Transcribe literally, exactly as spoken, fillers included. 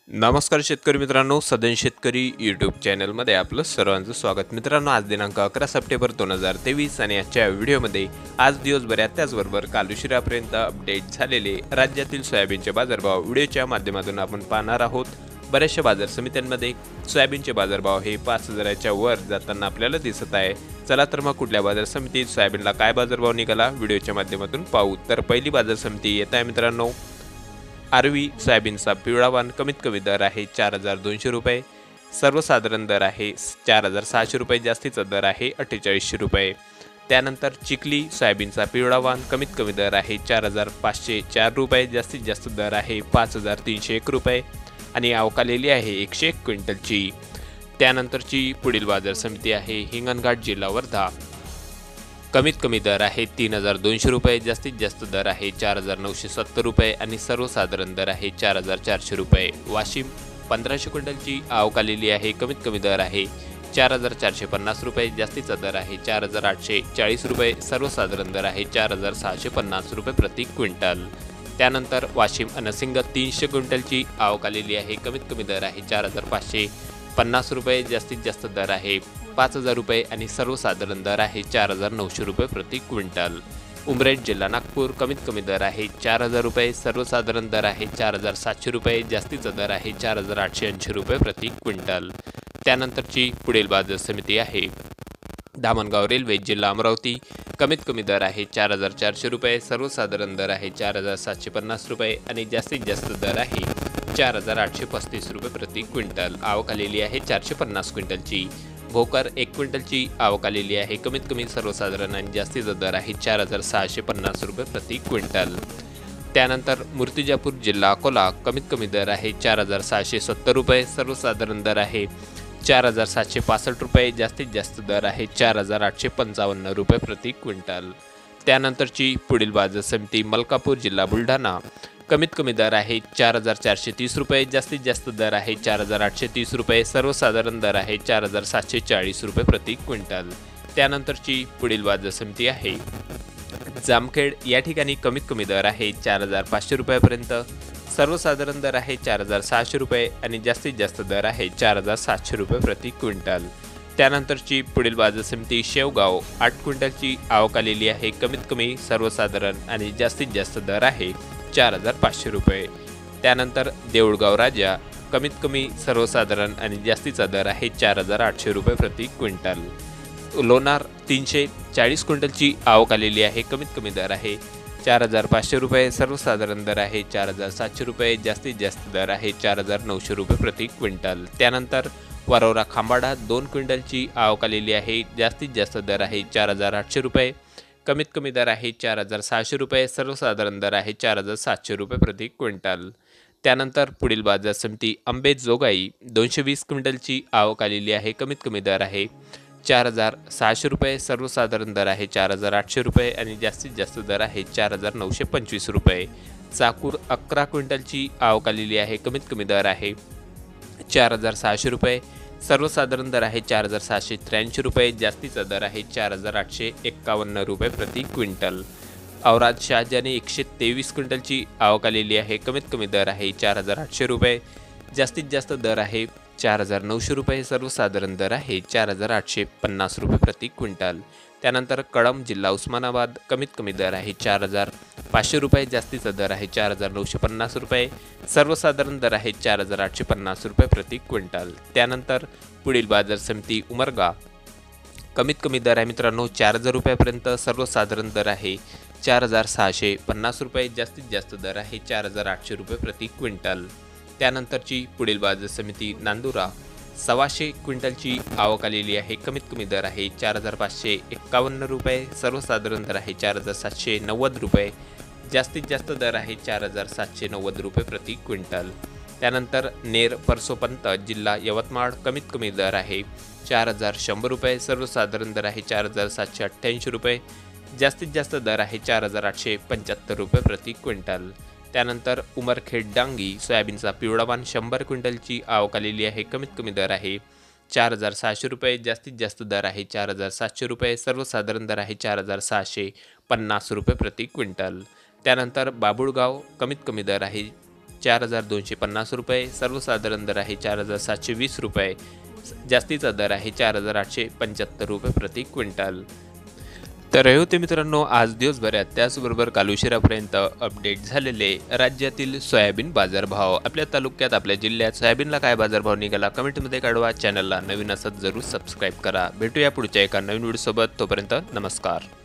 नमस्कार शेतकरी मित्रांनो, सदन शेतकरी यूट्यूब चॅनलमध्ये आपलं सर्वांचं स्वागत। मित्रांनो, आज दिनांक अकरा सप्टेंबर दोन हजार तेवीस आणि आजच्या व्हिडिओमध्ये आज दिवसभरात त्याचबरोबर काल उशिरापर्यंत अपडेट झालेले राज्यातील सोयाबीनचे बाजारभाव व्हिडिओच्या माध्यमातून आपण पाहणार आहोत। बऱ्याचशा बाजार समित्यांमध्ये सोयाबीनचे बाजारभाव हे पाच हजाराच्या वर जाताना आपल्याला दिसत आहे। चला तर मग कुठल्या बाजार समितीत सोयाबीनला काय बाजारभाव निघाला व्हिडिओच्या माध्यमातून पाहू। तर पहिली बाजार समिती येत आहे मित्रांनो आरवी सोयाबीनचा पिवळा वाण कमीत कमी दर आहे चार हजार दोनशे रुपये, सर्वसाधारण दर आहे चार हजार सहाशे रुपये, जास्तीचा दर आहे अठ्ठेचाळीसशे रुपये। त्यानंतर चिखली सोयाबीनचा पिवळा वाण कमीत कमी दर आहे चार हजार पाचशे चार रुपये, जास्तीत जास्त दर आहे पाच हजार तीनशे एक रुपये आणि अवकालेली आहे एकशे एक क्विंटलची। त्यानंतरची पुढील बाजार समिती आहे हिंगणघाट जिल्हा वर्धा, कमीत कमी दर आहे तीन हजार दोनशे रुपये, जास्तीत जास्त दर आहे चार हजार नऊशे सत्तर रुपये आणि सर्वसाधारण दर आहे चार हजार चारशे रुपये। वाशिम पंधराशे क्विंटलची अवकालेली आहे, कमीत कमी दर आहे चार हजार चारशे पन्नास रुपये, जास्तीचा दर आहे चार हजार आठशे चाळीस रुपये, सर्वसाधारण दर आहे चार हजार सहाशे पन्नास रुपये प्रति क्विंटल। त्यानंतर वाशिम अनसिंग तीनशे क्विंटलची अवकालेली आहे, कमीत कमी दर आहे चार हजार पाचशे पन्नास रुपये, जास्तीत जास्त दर आहे पाच हजार रुपये आणि सर्वसाधारण दर आहे चार हजार नऊशे रुपये प्रति क्विंटल। उमरेड जिल्हा नागपूर, कमीत कमी दर आहे चार हजार रुपये, सर्वसाधारण दर आहे चार हजार सातशे रुपये, जास्तीचा दर आहे चार हजार आठशे ऐंशी रुपये प्रति क्विंटल। त्यानंतरची पुढील बाजार समिती आहे धामणगाव रेल्वे जिल्हा अमरावती, कमीत कमी दर आहे चार हजार चारशे रुपये, सर्वसाधारण दर आहे चार हजार सातशे पन्नास रुपये आणि जास्तीत जास्त दर आहे चार हजार आठशे पस्तीस रुपये प्रति क्विंटल। आवक आलेली आहे चारशे पन्नास क्विंटलची। भोकर एक क्विंटलची आवक आलेली आहे, कमीत कमी सर्वसाधारण आणि जास्तीचा दर आहे चार हजार सहाशे पन्नास रुपये प्रति क्विंटल। त्यानंतर मूर्तिजापूर जिल्हा अकोला, कमीत कमी दर आहे चार हजार सहाशे सत्तर रुपये, सर्वसाधारण दर आहे चार हजार सातशे पासष्ट रुपये, जास्तीत जास्त दर आहे चार हजार आठशे पंचावन्न रुपये प्रति क्विंटल। त्यानंतरची पुढील बाजार समिती मलकापूर जिल्हा बुलढाणा, कमीत कमी दर आहे चार हजार चारशे तीस रुपये, जास्तीत जास्त दर आहे चार हजार आठशे तीस रुपये, सर्वसाधारण दर आहे चार हजार सातशे चाळीस रुपये प्रति क्विंटल। त्यानंतरची पुढील बाजार समिती आहे जामखेड, या ठिकाणी कमीत कमी दर आहे चार हजार पाचशे रुपयापर्यंत, सर्वसाधारण दर आहे चार हजार सहाशे रुपये आणि जास्तीत जास्त दर आहे चार हजार सातशे रुपये प्रति क्विंटल। त्यानंतरची पुढील बाजार समिती शेवगाव, आठ क्विंटलची आवक आलेली आहे, कमीत कमी सर्वसाधारण आणि जास्तीत जास्त दर आहे चार हजार पाचशे रुपये। त्यानंतर देऊळगाव राजा, कमीत कमी सर्वसाधारण आणि जास्तीचा दर आहे चार हजार आठशे रुपये प्रति क्विंटल। लोणार तीनशे चाळीस क्विंटलची आवक आलेली आहे, कमीत कमी दर आहे चार हजार पाचशे रुपये, सर्वसाधारण दर आहे चार हजार सातशे रुपये, जास्तीत जास्त दर आहे चार हजार नऊशे रुपये प्रति क्विंटल। त्यानंतर वरोरा खांबाडा दोन क्विंटलची आवक आलेली आहे, जास्तीत जास्त दर आहे चार हजार आठशे रुपये, कमीत कमी दर आहे चार हजार सहाशे रुपये, सर्वसाधारण दर आहे चार हजार सातशे रुपये प्रति क्विंटल। त्यानंतर पुढील बाजार समिती अंबेजोगाई, दोनशे वीस क्विंटलची आवक आलेली आहे, कमीत कमी दर आहे चार हजार सहाशे रुपये, सर्वसाधारण दर आहे चार हजार आठशे रुपये आणि जास्तीत जास्त दर आहे चार हजार नऊशे पंचवीस रुपये। चाकूर अकरा क्विंटलची आवक आलेली आहे, कमीत कमी दर आहे चार हजार सहाशे रुपये, सर्वसाधारण दर आहे चार हजार सहाशे त्र्याऐंशी रुपये, जास्तीचा दर आहे चार हजार आठशे एक्कावन्न रुपये प्रति क्विंटल। औराद शहाजाने एकशे तेवीस क्विंटलची आवक आलेली आहे, कमीत कमी दर आहे चार हजार आठशे रुपये, जास्तीत जास्त दर आहे चार हजार नऊशे रुपये, सर्वसाधारण दर आहे चार हजार आठशे पन्नास रुपये प्रति क्विंटल। त्यानंतर कळंब जिल्हा उस्मानाबाद, कमीत कमी दर आहे चार हजार पाचशे रुपये, जास्तीचा दर आहे चार हजार नऊशे पन्नास रुपये, सर्वसाधारण दर आहे चार हजार आठशे पन्नास रुपये प्रति क्विंटल। त्यानंतर पुढील बाजार समिती उमरगा, कमीत कमी दर आहे मित्रांनो चार हजार रुपयापर्यंत, सर्वसाधारण दर आहे चार हजार सहाशे पन्नास रुपये, जास्तीत जास्त दर आहे चार हजार आठशे रुपये प्रति क्विंटल। त्यानंतरची पुढील बाजार समिती नांदुरा, सव्वाशे क्विंटलची आवक आलेली आहे, कमीत कमी दर आहे चार हजार पाचशे एक्कावन्न रुपये, सर्वसाधारण दर आहे चार हजार सातशे नव्वद रुपये, जास्तीत जास्त दर आहे चार हजार सातशे नव्वद रुपये प्रति क्विंटल। त्यानंतर नेर परसोपंत जिल्हा यवतमाळ, कमीत कमी दर आहे चार हजार शंभर रुपये, सर्वसाधारण दर आहे चार हजार सातशे अठ्ठ्याऐंशी रुपये, जास्तीत जास्त दर आहे चार हजार आठशे पंच्याहत्तर रुपये प्रति क्विंटल। त्यानंतर उमरखेड डांगी, सोयाबीनचा पिवळा वाण शंभर क्विंटलची आवक आलेली आहे, कमीत कमी दर आहे चार हजार सहाशे रुपये, जास्तीत जास्त दर आहे चार हजार सातशे रुपये, सर्वसाधारण दर आहे चार हजार सहाशे पन्नास रुपये प्रति क्विंटल। त्यानंतर बाबुळगाव, कमीत कमी दर आहे चार हजार दोनशे पन्नास रुपये, सर्वसाधारण दर आहे चार हजार सातशे वीस रुपये, जास्तीचा दर आहे चार हजार आठशे पंच्याहत्तर रुपये प्रति क्विंटल। तर हे होते मित्रांनो आज दिवसभरात त्याचबरोबर काल उशिरापर्यंत अपडेट झालेले राज्यातील सोयाबीन बाजारभाव। आपल्या तालुक्यात आपल्या जिल्ह्यात सोयाबीनला काय बाजारभाव निघाला कमेंटमध्ये कळवा। चॅनलला नवीन असत जरूर सबस्क्राईब करा। भेटूया पुढच्या एका नवीन व्हिडिओसोबत, तोपर्यंत नमस्कार।